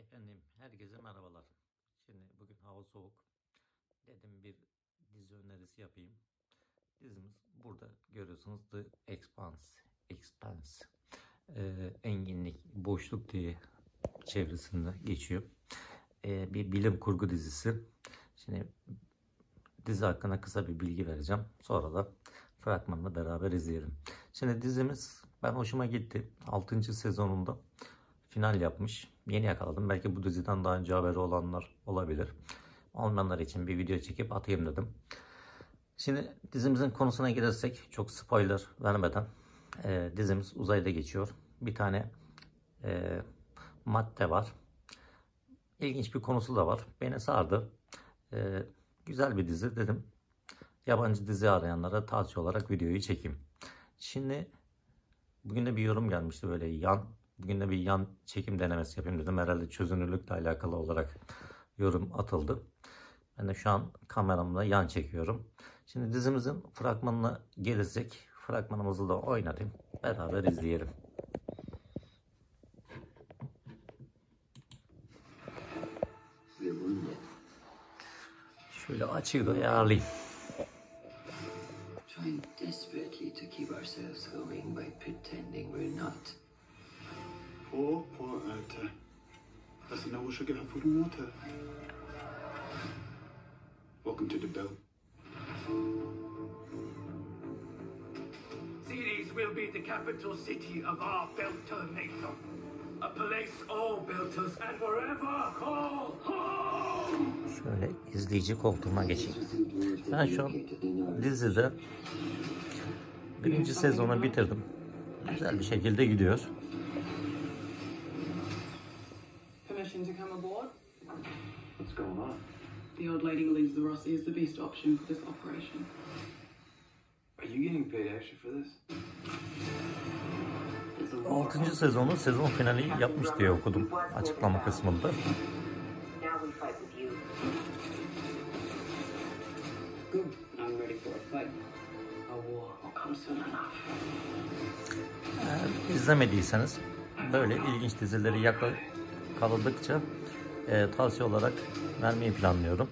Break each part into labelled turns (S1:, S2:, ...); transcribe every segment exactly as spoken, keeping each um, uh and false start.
S1: Efendim herkese merhabalar. Şimdi bugün hava soğuk. Dedim bir dizi önerisi yapayım. Dizimiz burada görüyorsunuz, The Expanse. Expanse. Ee, enginlik, boşluk diye çevresinde geçiyor. Ee, bir bilim kurgu dizisi. Şimdi dizi hakkında kısa bir bilgi vereceğim. Sonra da fragmanla beraber izleyelim. Şimdi dizimiz ben hoşuma gitti. altıncı sezonunda final yapmış. Yeni yakaladım. Belki bu diziden daha önce haberi olanlar olabilir. Olmayanlar için bir video çekip atayım dedim. Şimdi dizimizin konusuna girersek çok spoiler vermeden e, dizimiz uzayda geçiyor. Bir tane e, madde var. İlginç bir konusu da var. Beni sardı. E, güzel bir dizi dedim. Yabancı dizi arayanlara tavsiye olarak videoyu çekeyim. Şimdi bugün de bir yorum gelmişti böyle yan. Bugün de bir yan çekim denemesi yapayım dedim. Herhalde çözünürlükle alakalı olarak yorum atıldı. Ben de şu an kameramla yan çekiyorum. Şimdi dizimizin fragmanına gelirsek fragmanımızı da oynatayım. Beraber izleyelim. Şöyle açıyı da ayarlayayım.
S2: Trying desperately to keep ourselves going by pretending we're not.
S3: Poor, poor Alter. Doesn't know what should get her food and water. Welcome to the belt.
S4: Ceres will be the capital city of our Belter nation. A place all Belters and forever call home.
S1: Şöyle izleyici koltuğuma geçeyim. Ben şu an dizide birinci sezonu bitirdim. Güzel bir şekilde gidiyor.
S5: Permission to come aboard?
S3: What's going on?
S5: The old lady believes the Rossi is the best option for this operation.
S3: Are you getting paid extra for this?
S1: altıncı sezonu sezon finali yapmış diye okudum açıklama kısmında.
S2: Good. I'm ready for a fight. A war will come soon enough.
S1: Eğer izlemediyseniz böyle ilginç dizileri yakaladıkça e, tavsiye olarak vermeyi planlıyorum.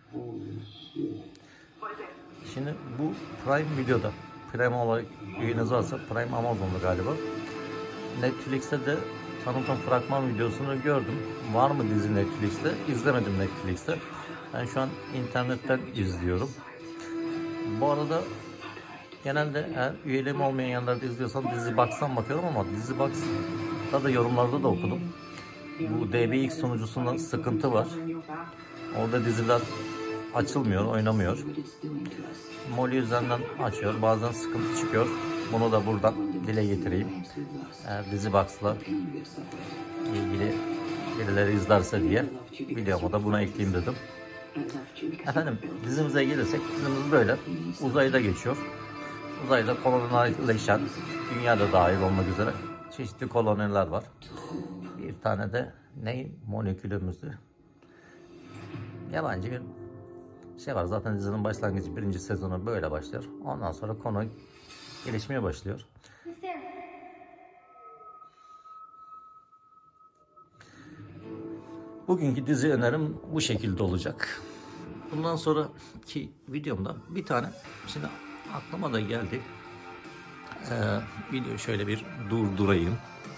S1: Şimdi bu Prime Video'da, Prime olarak üyeniz varsa, Prime Amazon'da galiba. Netflix'te de tanıtım fragman videosunu gördüm. Var mı dizi Netflix'te? İzlemedim Netflix'te. Ben şu an internetten izliyorum. Bu arada genelde eğer üyeliğim olmayan yerlerde izliyorsam Dizibox'tan bakıyorum ama Dizibox'ta da yorumlarda da okudum. Bu D B X sunucusunda sıkıntı var. Orada diziler açılmıyor, oynamıyor. Molly üzerinden açıyor. Bazen sıkıntı çıkıyor. Bunu da buradan dile getireyim. Eğer Dizibox'la ilgili birileri izlerse diye videoma da buna ekleyeyim dedim. Efendim dizimize gelirsek dizimiz böyle uzayda geçiyor. Uzayda kolonileşen, dünyada dahil olmak üzere çeşitli koloniler var. Bir tane de ne molekülümüzdü? Yabancı bir şey var. Zaten dizinin başlangıcı birinci sezonu böyle başlıyor. Ondan sonra konu gelişmeye başlıyor. Bugünkü dizi önerim bu şekilde olacak. Bundan sonraki videomda bir tane şimdi aklıma da geldi. Ee, video şöyle bir durdurayım.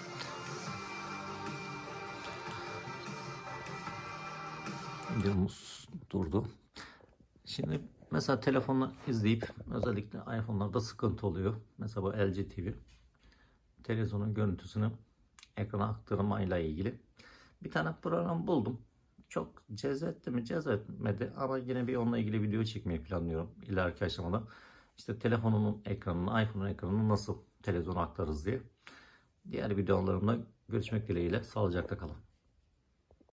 S1: Videomuz durdu. Şimdi mesela telefonla izleyip özellikle iPhone'larda sıkıntı oluyor. Mesela bu L G T V. Televizyonun görüntüsünü ekrana aktarmayla ilgili bir tane program buldum. Çok cezbetti mi cezbetmedi ama yine bir onunla ilgili video çekmeyi planlıyorum ileriki aşamada. İşte telefonunun ekranını, iPhone'un ekranını nasıl televizyona aktarırız diye. Diğer videolarımda görüşmek dileğiyle. Sağlıcakla kalın.